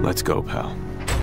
Let's go, pal.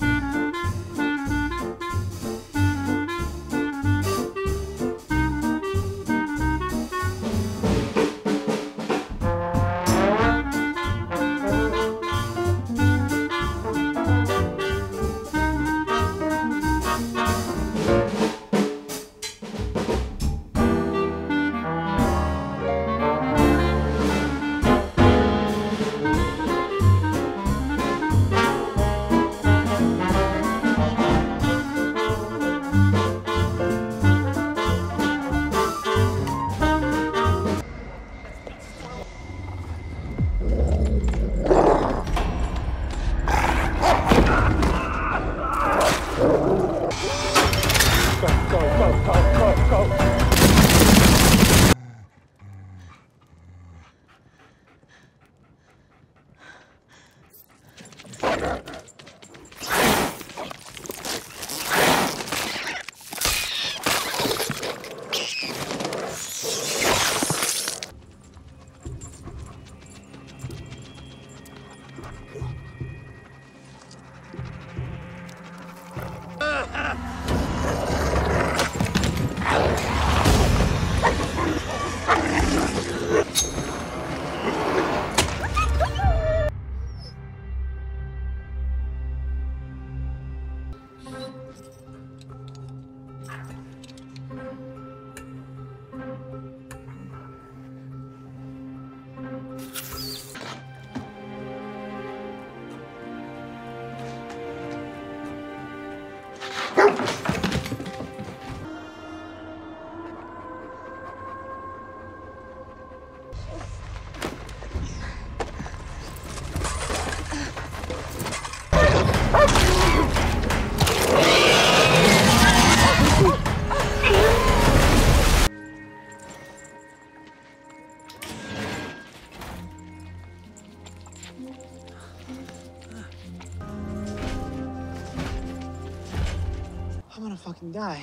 I'm gonna fucking die.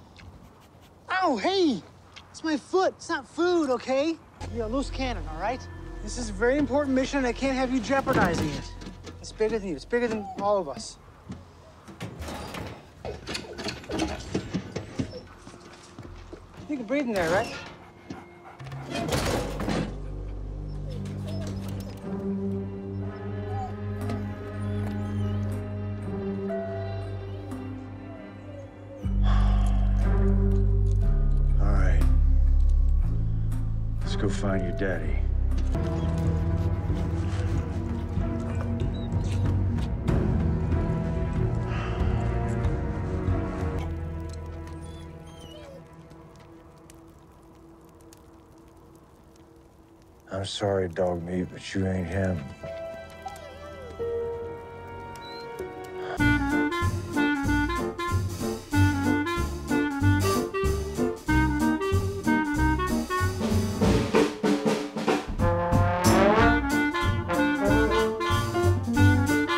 Ow, hey! It's my foot, it's not food, okay? You're a loose cannon, all right? This is a very important mission, and I can't have you jeopardizing it. It's bigger than you, it's bigger than all of us. You can breathe in there, right? Go find your daddy. I'm sorry, Dogmeat, but you ain't him.